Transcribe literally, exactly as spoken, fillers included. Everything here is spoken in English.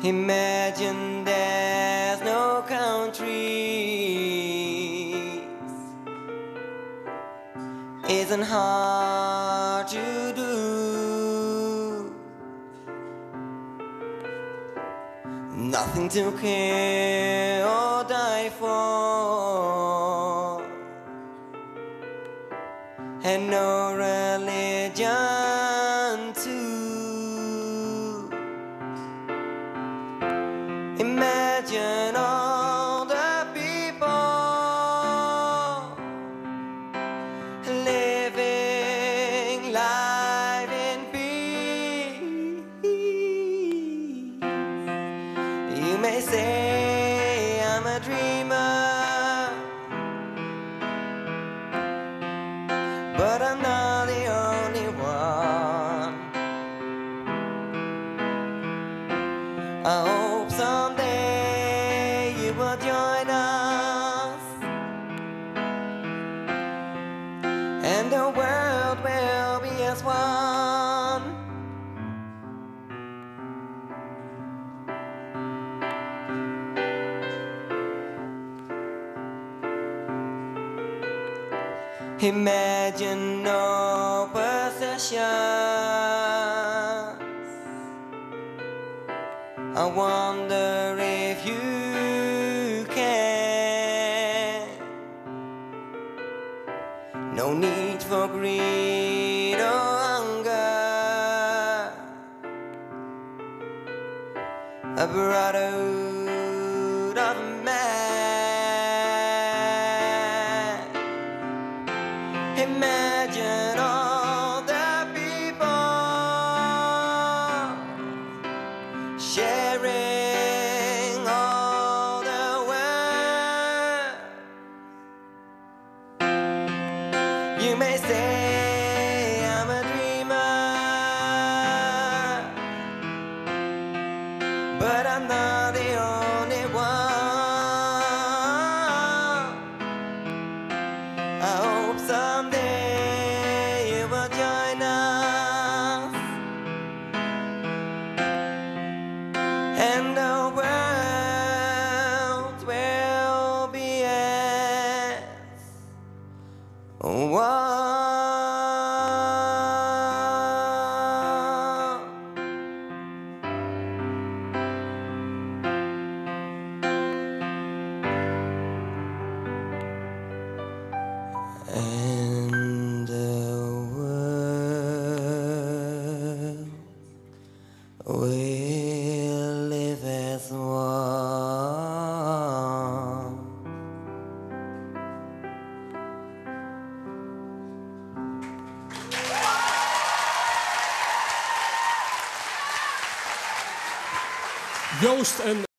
Imagine there's no countries. Isn't hard to do. Nothing to care or die for, and no religion too. Imagine all the people living life in peace. You may say I'm a dreamer, but I'm not the only one. I hope someday you will join us, and the world will be as one. Imagine no possessions. I wonder if you can. No need for greed or hunger, a brotherhood of man. Imagine all the people sharing all the world. You may say I'm a dreamer, but I'm not the only one. I hope someday you will join us, and the world will be as one. And the world will live as one. Joost en